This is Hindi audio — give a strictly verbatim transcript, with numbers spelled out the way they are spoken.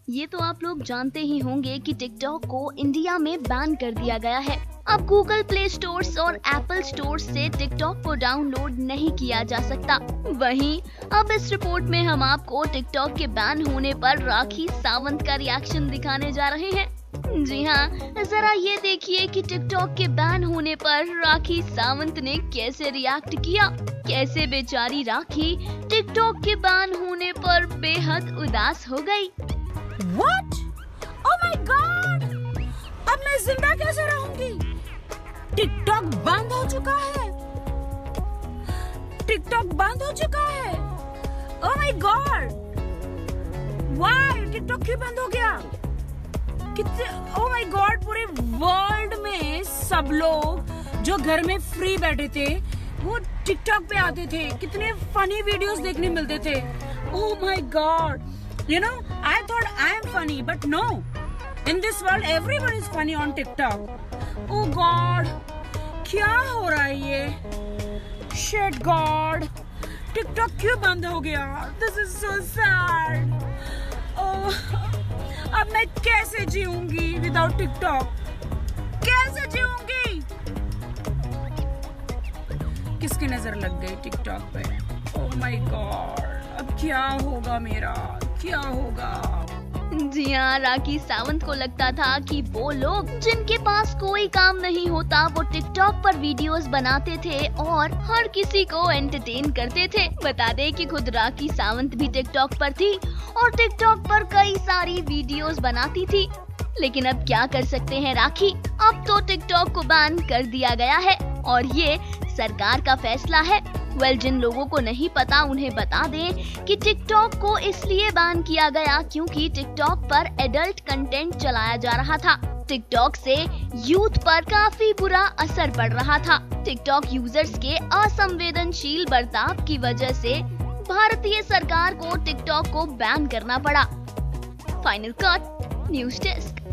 ये तो आप लोग जानते ही होंगे कि टिकटॉक को इंडिया में बैन कर दिया गया है। अब गूगल प्ले स्टोर्स और एप्पल स्टोर्स से टिकटॉक को डाउनलोड नहीं किया जा सकता। वहीं अब इस रिपोर्ट में हम आपको टिकटॉक के बैन होने पर राखी सावंत का रिएक्शन दिखाने जा रहे हैं। जी हाँ, जरा ये देखिए कि टिकटॉक के बैन होने पर राखी सावंत ने कैसे रिएक्ट किया। कैसे बेचारी राखी टिकटॉक के बैन होने पर बेहद उदास हो गई। What? Oh my God! अब मैं जिंदा कैसे रहूंगी? टिकटॉक बंद हो चुका है। टिकटॉक बंद हो चुका है। Oh my God! Why? TikTok क्यों बंद हो गया? कितने Oh my God! पूरे वर्ल्ड में सब लोग जो घर में फ्री बैठे थे वो टिकटॉक पे आते थे। कितने फनी वीडियोस देखने मिलते थे। Oh my God! You know, I thought I am funny, but no. In this world, everyone is funny on TikTok. Oh God, क्या हो रहा है ये? Shit God, TikTok क्यों बंद हो गया? This is so sad. Oh, अब मैं कैसे जीऊंगी without TikTok? कैसे जीऊंगी? किसकी नजर लग गई TikTok पे? Oh my God, अब क्या होगा मेरा? क्या होगा? जी हाँ, राखी सावंत को लगता था कि वो लोग जिनके पास कोई काम नहीं होता वो टिकटॉक पर वीडियोस बनाते थे और हर किसी को एंटरटेन करते थे। बता दें कि खुद राखी सावंत भी टिकटॉक पर थी और टिकटॉक पर कई सारी वीडियोस बनाती थी। लेकिन अब क्या कर सकते हैं राखी, अब तो टिकटॉक को बैन कर दिया गया है और ये सरकार का फैसला है। वेल well, जिन लोगों को नहीं पता उन्हें बता दें कि टिकटॉक को इसलिए बैन किया गया क्योंकि टिकटॉक पर एडल्ट कंटेंट चलाया जा रहा था। टिकटॉक से यूथ पर काफी बुरा असर पड़ रहा था। टिकटॉक यूजर्स के असंवेदनशील बर्ताव की वजह से भारतीय सरकार को टिकटॉक को बैन करना पड़ा। Final cut, news desk.